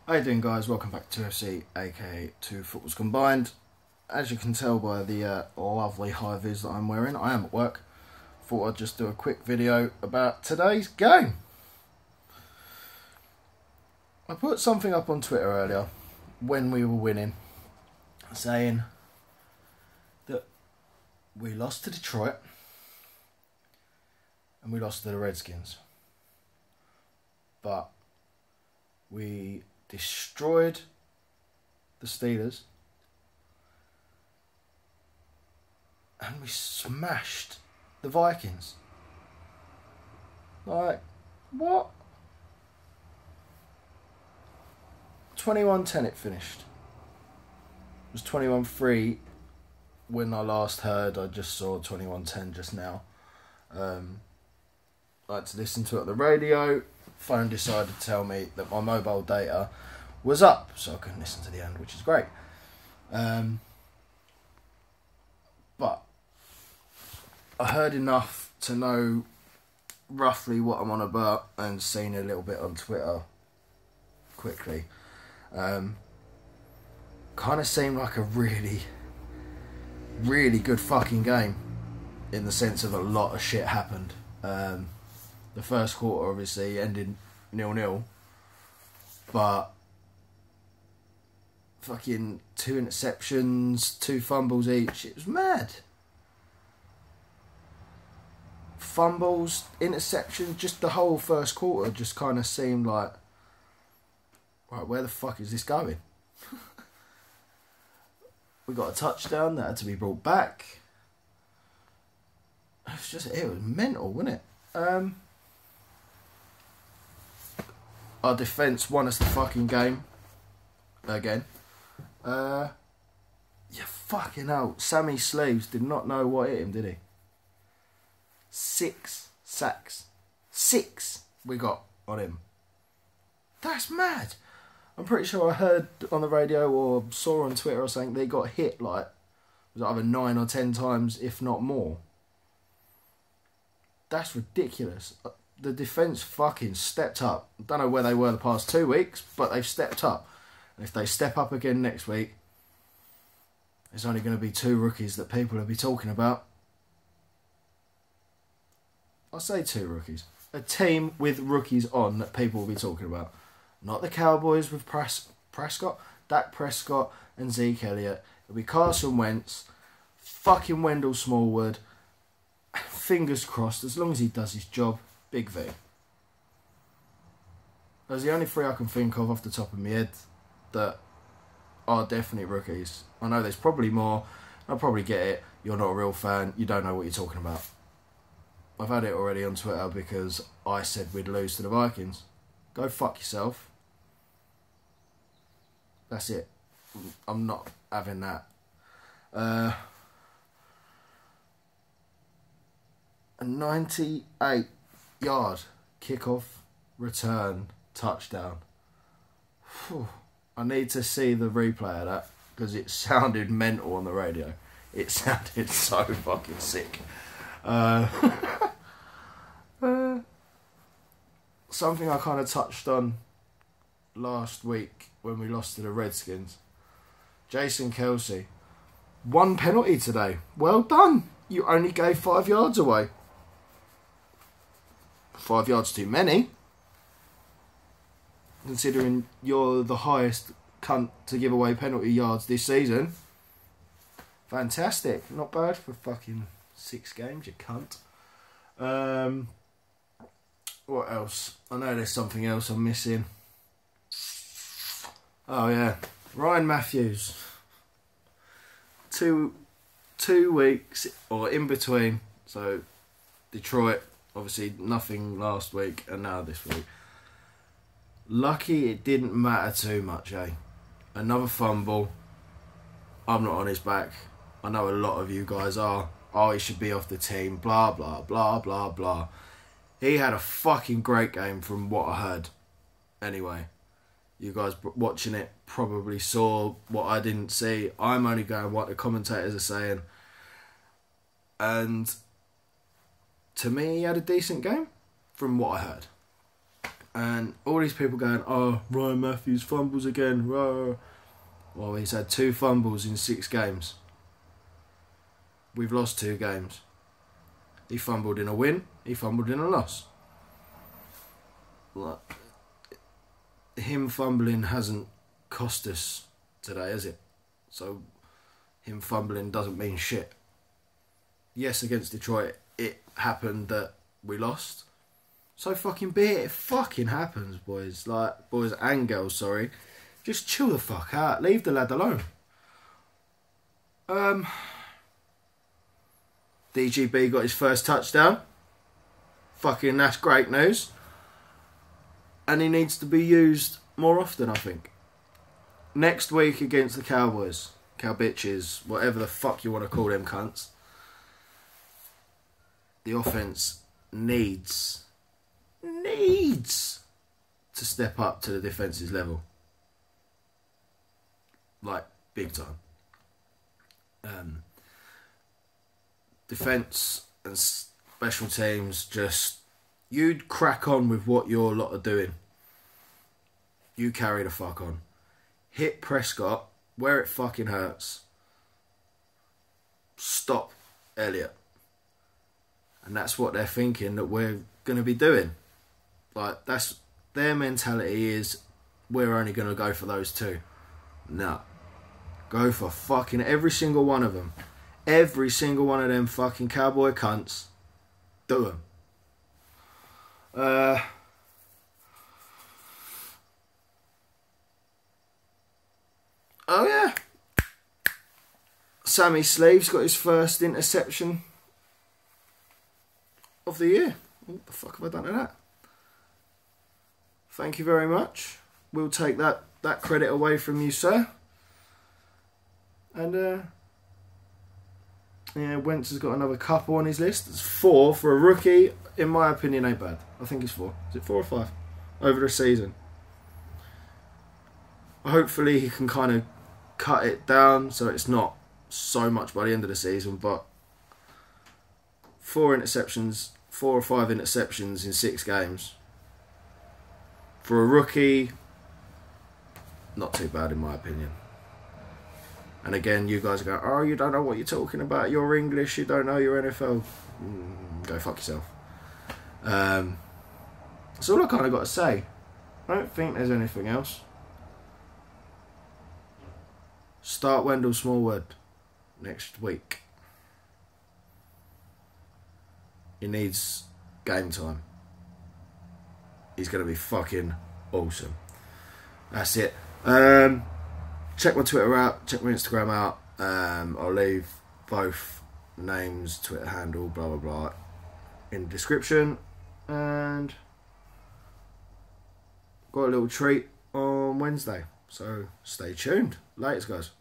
How you doing, guys? Welcome back to FC, aka Two Footballs Combined. As you can tell by the lovely high-vis that I'm wearing, I am at work. Thought I'd just do a quick video about today's game. I put something up on Twitter earlier when we were winning, saying that we lost to Detroit and we lost to the Redskins, but we destroyed the Steelers and we smashed the Vikings. Like, what? 21-10 it finished. It was 21-3 when I last heard. I just saw 21-10 just now. I had to listen to it on the radio. Phone decided to tell me that my mobile data was up, so I couldn't listen to the end, which is great. But I heard enough to know roughly what I'm on about, and seen a little bit on Twitter quickly. Kind of seemed like a really, really good fucking game, in the sense of a lot of shit happened. The first quarter obviously ended 0-0, but fucking 2 interceptions, 2 fumbles each. It was mad. Fumbles, interceptions, just the whole first quarter just kind of seemed like, right, where the fuck is this going? We got a touchdown that had to be brought back. It was mental, wasn't it? Our defence won us the fucking game again. Yeah, fucking hell. Sammy Sleeves did not know what hit him, did he? 6 sacks. 6 we got on him. That's mad. I'm pretty sure I heard on the radio or saw on Twitter or something they got hit like, was it either 9 or 10 times, if not more. That's ridiculous. The defence fucking stepped up. I don't know where they were the past 2 weeks, but they've stepped up. And if they step up again next week, there's only going to be 2 rookies that people will be talking about. I'll say 2 rookies. A team with rookies on that people will be talking about. Not the Cowboys with Prescott, Dak Prescott and Zeke Elliott. It'll be Carson Wentz, fucking Wendell Smallwood. Fingers crossed, as long as he does his job. Big V. Those are the only 3 I can think of off the top of my head that are definitely rookies. I know there's probably more. I'll probably get it. You're not a real fan. You don't know what you're talking about. I've had it already on Twitter because I said we'd lose to the Vikings. Go fuck yourself. That's it. I'm not having that. A 98-yard kickoff return touchdown. Whew. I need to see the replay of that because it sounded mental on the radio. It sounded so fucking sick. Something I kind of touched on last week when we lost to the Redskins. Jason Kelsey. 1 penalty today. Well done. You only gave 5 yards away. 5 yards too many, considering you're the highest cunt to give away penalty yards this season. Fantastic. Not bad for fucking 6 games, you cunt. What else? I know there's something else I'm missing. Oh yeah, Ryan Matthews. 2 weeks, or in between, so Detroit, obviously nothing last week, and now this week. Lucky it didn't matter too much, eh? Another fumble. I'm not on his back. I know a lot of you guys are. Oh, he should be off the team, blah, blah, blah, blah, blah. He had a fucking great game from what I heard. Anyway, you guys watching it probably saw what I didn't see. I'm only going what the commentators are saying. And to me, he had a decent game from what I heard. And all these people going, oh, Ryan Matthews fumbles again. Rah. Well, he's had 2 fumbles in 6 games. We've lost 2 games. He fumbled in a win. He fumbled in a loss. Like, him fumbling hasn't cost us today, has it? So him fumbling doesn't mean shit. Yes, against Detroit, it happened that we lost. So fucking be it. It fucking happens, boys. Like, boys and girls, sorry. Just chill the fuck out. Leave the lad alone. DGB got his first touchdown. Fucking, that's great news. And he needs to be used more often, I think. Next week against the Cowboys, cow bitches, whatever the fuck you want to call them cunts, the offense needs to step up to the defense's level. Like, big time. Defence and special teams, just, you'd crack on with what your lot are doing. You carry the fuck on. Hit Prescott where it fucking hurts. Stop Elliott. And that's what they're thinking that we're going to be doing. Like, that's their mentality, is we're only going to go for those 2. No. Go for fucking every single one of them. Every single one of them fucking cowboy cunts. Do them. Oh yeah. Sammy Sleeves got his first interception of the year. What the fuck have I done to that? Thank you very much. We'll take that credit away from you, sir. And yeah, Wentz has got another couple on his list. It's 4 for a rookie. In my opinion, ain't bad. I think it's 4. Is it 4 or 5? Over the season. Hopefully he can kind of cut it down so it's not so much by the end of the season, but 4 or 5 interceptions in 6 games. For a rookie, not too bad in my opinion. And again, you guys go, oh, you don't know what you're talking about. You're English, you don't know your NFL. Go fuck yourself. That's all I kind of got to say. I don't think there's anything else. Start Wendell Smallwood next week. He needs game time. He's going to be fucking awesome. That's it. Check my Twitter out. Check my Instagram out. I'll leave both names, Twitter handle, blah, blah, blah, in the description. And got a little treat on Wednesday. So stay tuned. Laters, guys.